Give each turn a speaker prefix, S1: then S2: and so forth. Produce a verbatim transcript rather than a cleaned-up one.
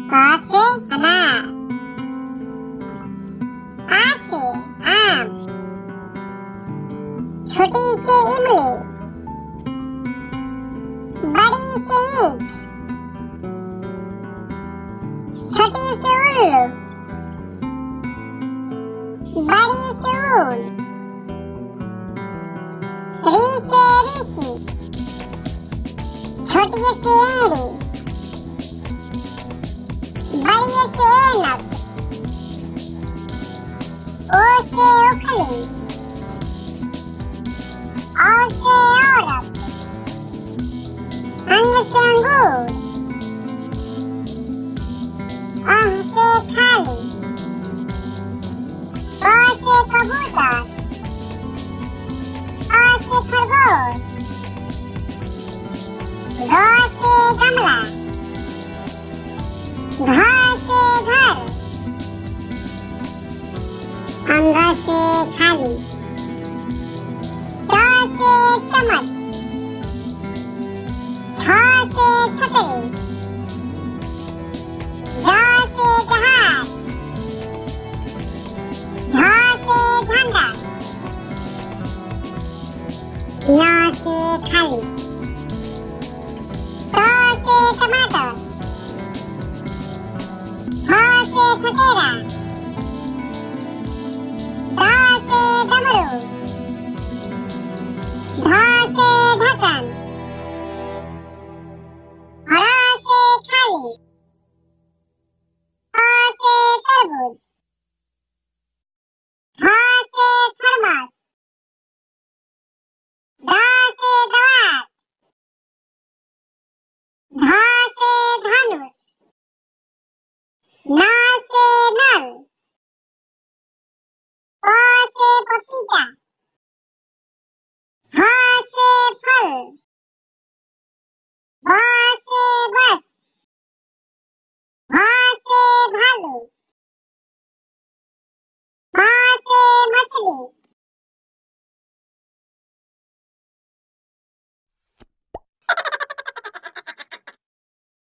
S1: क से अनार, आ से आम, छोटी से इमली, बड़ी से ईंट, छोटी से उल्लू, बड़ी से ऊल, री से ऋषि, छोटी से एड़ी, बड़ी से ऐनक, ओ से उखली, औ से औरत, अंग से अंगूर, अह से खाली, क से कबूतर, आ से खरगोश, ग से गमला, घ से घर, अंग से खाली, च से चम्मच, छ से छतरी, ज से जहाज, झ से झंडा, ञ से खाली, ट से टमाटर, ठ से ठठेरा, ड से डमरू,